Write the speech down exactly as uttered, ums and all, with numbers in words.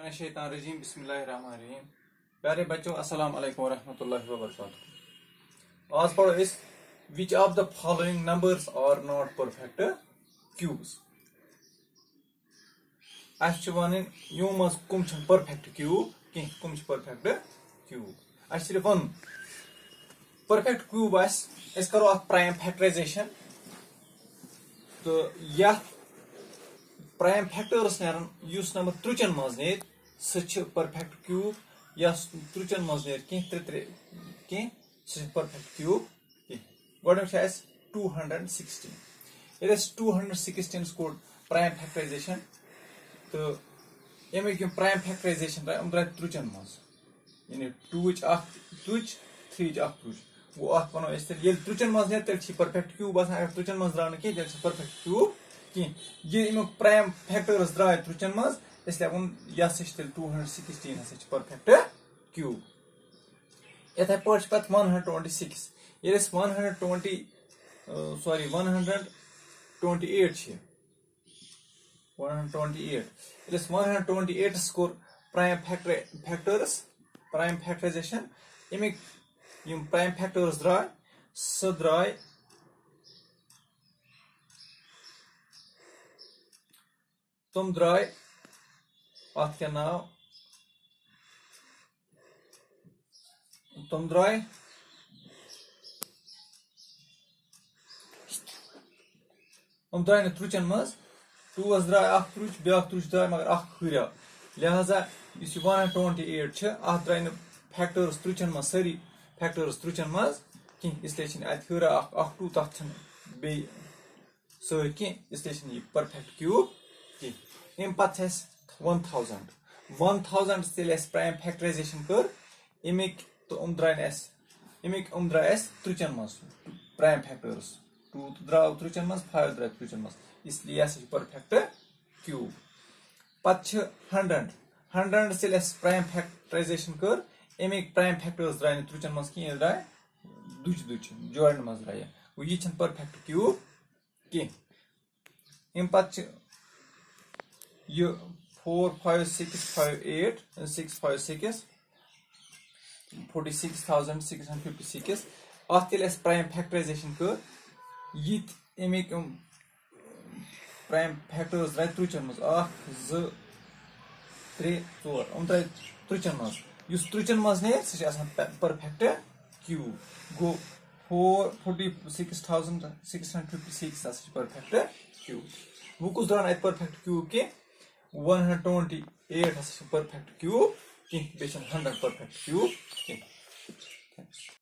शैतानिर्रजीम बिस्मिल्लाहिर्रहमानिर्रहीम। प्यारे बच्चों अस्सलाम वालेकुम रहमतुल्लाहि व बरकातुहू। आज पढ़ो इस which of the following numbers are not perfect cubes. अस वन यो मज कम परफेक्ट क्यूब कह कम परफेक्ट क्यूब अस सिर्फ वन परफेक्ट क्यूब आस करो अ प्राइम फैक्टराइजेशन तो या प्राइम फैक्टर्स नेरन युस नंबर त्रुचन मज नेर सह परफेक्ट क्यूब या त्रुचन मज नेर कह त्रे त्रे कह सह परफेक्ट क्यूब कह गो टू हंड्रेड सिक्सटीन ये टू हंड्रेड सिक्सटीन कोर प्राइम फैक्टराइजेशन तो अमिक प्राइम फैक्टराइजेशन द्राय द्राय त्रुचन मज यानी टू त्रुच थ्री त्रुच गो अत वनो ये त्रुचन मज नेर तेल परफेक्ट क्यूब अगर त्रुचन मज द्राव कह तेल परफेक्ट क्यूब कह ये अमुक प्राइम फैक्टर्स द्राय त्रुचन मज इसलिए वो यह तेल टू हंड्रेड सिक्सटीन हसा परफेक्ट क्यूब। इथे पे पे वन हंड्रेड ट्वेंटी सिक्स ये one hundred twenty sorry one hundred twenty eight one hundred twenty eight ये वन हंड्रेड ट्वेंटी एट कोर prime factor factors prime factorization अमिक प्राइम फैक्टर्स द्राय सह द्राय तुम द्राय अत क्या नाव तुम द्राय तुम द्राय त्रुचन मज टू द्राय अख त्रुच ब्या त्रुच द्राय मगर अख हुर्या लिहाजा इस वन ट्वेंटी एट अत द्राय फैक्टर्स त्रुचन मज सारी फैक्टर्स त्रुचन मज कह इसलिए अत हुर्या अख टू तथ बे सर कह इसलिए परफेक्ट क्यूब कह अम पे वन थाउजेंड वन थाउजेंड तेल प्राइम फैक्टराइजेशन कर अमिक तो अम द्राय अमिक अम द्राय त्रुचन मज प्राइम फैक्टर्स टू द्राव त्रुचन मज फाइव द्राय त्रुचन मज इसलिए यह परफेक्ट क्यूब। पे हंड्रेड हंड्रेड तेल प्राइम फैक्टराइजेशन कर अमिक प्राइम फैक्टर्स द्राय त्रुचन मज कह द्राय दुच दुच जोड़न मज द्राय यह परफेक्ट क्यूब कह। अम पे ये four five six five eight six five six forty six thousand six hundred fifty six अत प्राइम फैक्टराइजेशन कर ये अमिक प्राइम फैक्टर्स द्राय त्रुचन मज त्रे चोर अम द्राय त्रुचन मज युस त्रुचन मज नेर सह परफेक्ट क्यूब गो four forty six thousand six hundred fifty six perfect cube. वो कुछ द्रान अत परफेक्ट क्यूब के वन हंड्रेड ट्वेंटी एट हसा परफेक्ट क्यूब कह बे हंड्रेड परफेक्ट क्यूब कह।